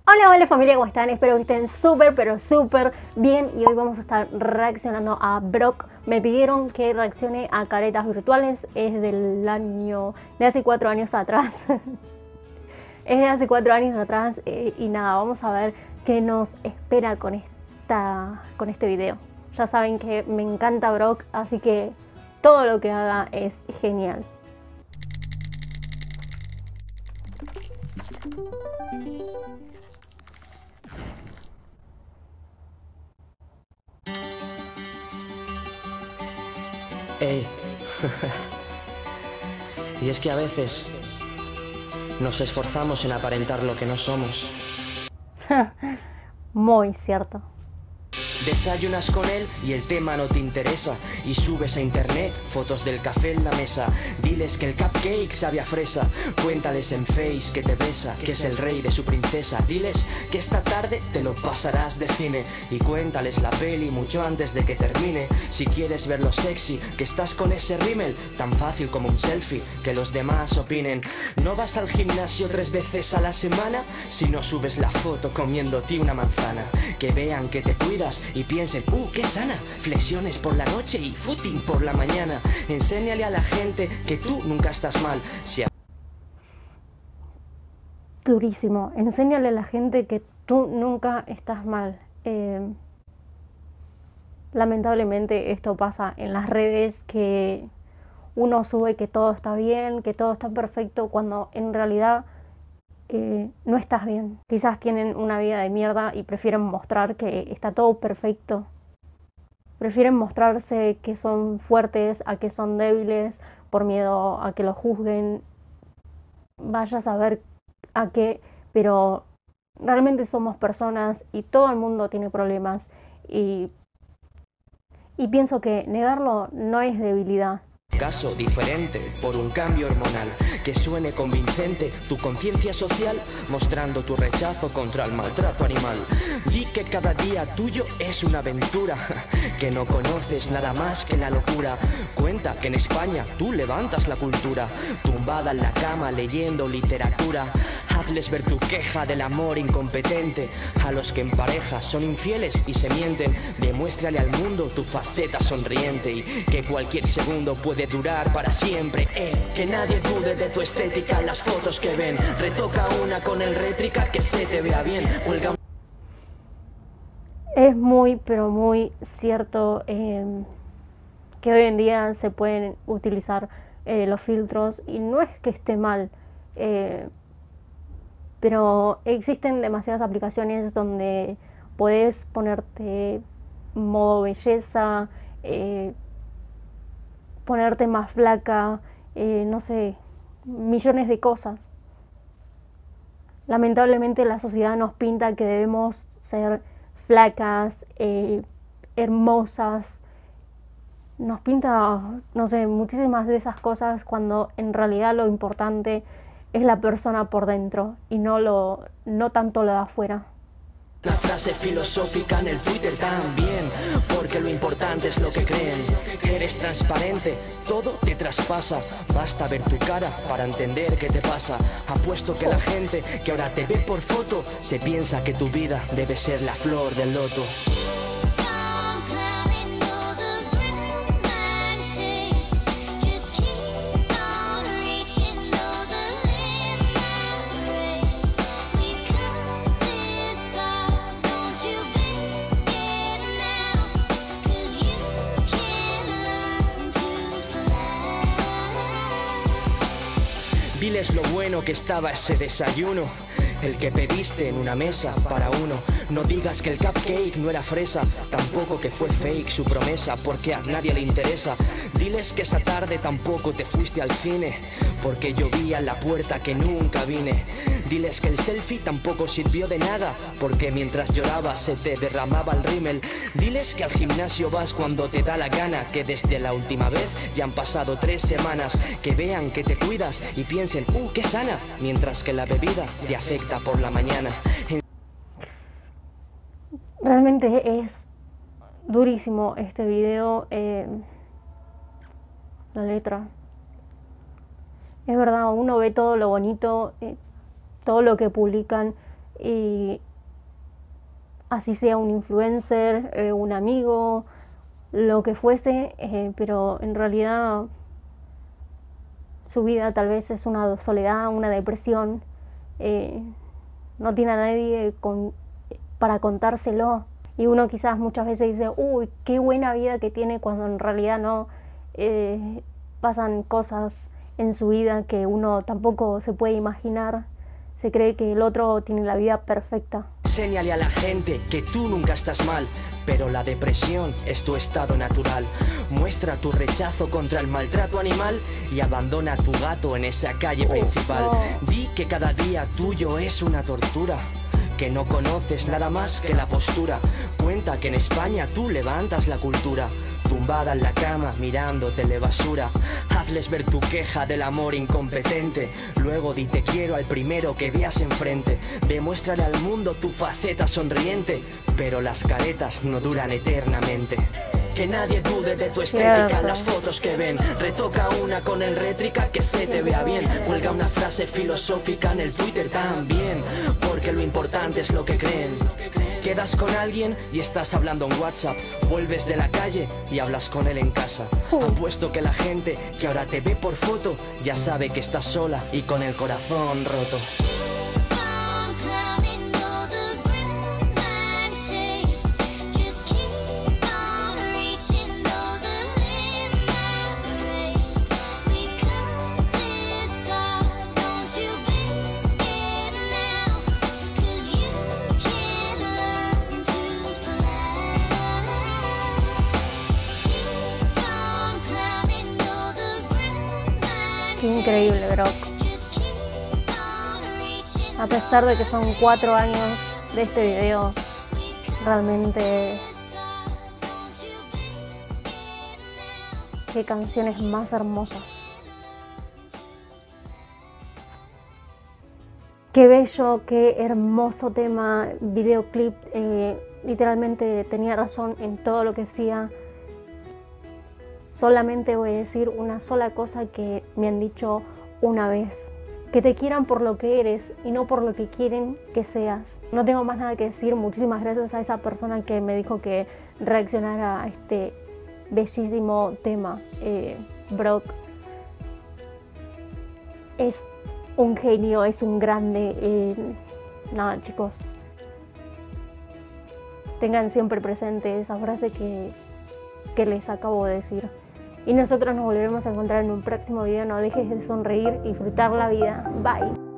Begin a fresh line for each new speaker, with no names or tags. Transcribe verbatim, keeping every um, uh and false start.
Hola, hola familia, ¿cómo están? Espero que estén súper, pero súper bien. Y hoy vamos a estar reaccionando a Brock. Me pidieron que reaccione a Caretas Virtuales. Es del año, de hace cuatro años atrás. Es de hace cuatro años atrás eh, y nada, vamos a ver qué nos espera con, esta, con este video. Ya saben que me encanta Brock, así que todo lo que haga es genial.
Ey. Y es que a veces nos esforzamos en aparentar lo que no somos.
Muy cierto.
Desayunas con él y el tema no te interesa y subes a internet fotos del café en la mesa. Diles que el cupcake sabe a fresa, cuéntales en Face que te besa, que es el rey de su princesa. Diles que esta tarde te lo pasarás de cine y cuéntales la peli mucho antes de que termine. Si quieres verlo sexy, que estás con ese rímel tan fácil como un selfie, que los demás opinen. No vas al gimnasio tres veces a la semana si no subes la foto comiéndote una manzana. Que vean que te cuidas y piensen, uh, qué sana, flexiones por la noche y footing por la mañana. Enséñale a la gente que tú nunca estás mal. Si a...
Durísimo. Enséñale a la gente que tú nunca estás mal. Eh, lamentablemente esto pasa en las redes, que uno sube que todo está bien, que todo está perfecto, cuando en realidad eh, no estás bien. Quizás tienen una vida de mierda y prefieren mostrar que está todo perfecto. Prefieren mostrarse que son fuertes a que son débiles por miedo a que los juzguen. Vaya a saber a qué, pero realmente somos personas y todo el mundo tiene problemas y, y pienso que negarlo no es debilidad.
Caso diferente por un cambio hormonal que suene convincente tu conciencia social, mostrando tu rechazo contra el maltrato animal. Di que cada día tuyo es una aventura, que no conoces nada más que la locura. Cuenta que en España tú levantas la cultura, tumbada en la cama leyendo literatura. Hazles ver tu queja del amor incompetente, a los que en pareja son infieles y se mienten. Demuéstrale al mundo tu faceta sonriente y que cualquier segundo puede durar para siempre. Eh, que nadie dude de tu estética, las fotos que ven. Retoca una con el rétrica que se te vea bien. Huelga...
Es muy, pero muy cierto eh, que hoy en día se pueden utilizar eh, los filtros y no es que esté mal. Eh, pero existen demasiadas aplicaciones donde puedes ponerte modo belleza, eh, ponerte más flaca, eh, no sé, millones de cosas. Lamentablemente la sociedad nos pinta que debemos ser flacas, eh, hermosas, nos pinta, no sé, muchísimas de esas cosas cuando en realidad lo importante es la persona por dentro y no, lo, no tanto lo de afuera.
Una frase filosófica en el Twitter también, porque lo importante es lo que creen. Eres transparente, todo te traspasa. Basta ver tu cara para entender qué te pasa. Apuesto que la gente que ahora te ve por foto se piensa que tu vida debe ser la flor del loto. Diles lo bueno que estaba ese desayuno, el que pediste en una mesa para uno. No digas que el cupcake no era fresa, tampoco que fue fake su promesa, porque a nadie le interesa. Diles que esa tarde tampoco te fuiste al cine, porque llovía en la puerta que nunca vine. Diles que el selfie tampoco sirvió de nada, porque mientras llorabas se te derramaba el rímel. Diles que al gimnasio vas cuando te da la gana, que desde la última vez ya han pasado tres semanas. Que vean que te cuidas y piensen, uh, qué sana, mientras que la bebida te afecta por la mañana.
Realmente es durísimo este video, eh, la letra. Es verdad, uno ve todo lo bonito, eh, todo lo que publican y así sea un influencer, eh, un amigo, lo que fuese, eh, pero en realidad su vida tal vez es una soledad, una depresión, eh, no tiene a nadie con, para contárselo. Y uno quizás muchas veces dice, uy, qué buena vida que tiene, cuando en realidad no, eh, pasan cosas en su vida que uno tampoco se puede imaginar. Se cree que el otro tiene la vida perfecta.
Enséñale a la gente que tú nunca estás mal, pero la depresión es tu estado natural. Muestra tu rechazo contra el maltrato animal y abandona a tu gato en esa calle principal.
Oh, oh.
Di que cada día tuyo es una tortura, que no conoces nada más que la postura. Cuenta que en España tú levantas la cultura, tumbada en la cama mirando telebasura. Hazles ver tu queja del amor incompetente, luego di te quiero al primero que veas enfrente. Demuéstrale al mundo tu faceta sonriente, pero las caretas no duran eternamente. Que nadie dude de tu estética en las fotos que ven. Retoca una con el rétrica que se te vea bien. Cuelga una frase filosófica en el Twitter también, porque lo importante es lo que creen. Quedas con alguien y estás hablando en WhatsApp, vuelves de la calle y hablas con él en casa. Apuesto que la gente que ahora te ve por foto ya sabe que estás sola y con el corazón roto.
Qué increíble, Brock. A pesar de que son cuatro años de este video, realmente qué canciones más hermosas. Qué bello, qué hermoso tema, videoclip. Eh, literalmente tenía razón en todo lo que decía. Solamente voy a decir una sola cosa que me han dicho una vez: que te quieran por lo que eres y no por lo que quieren que seas. No tengo más nada que decir. Muchísimas gracias a esa persona que me dijo que reaccionara a este bellísimo tema. Eh, Brock es un genio, es un grande. Eh, nada, chicos, tengan siempre presente esa frase que, que les acabo de decir. Y nosotros nos volveremos a encontrar en un próximo video. No dejes de sonreír y disfrutar la vida. Bye.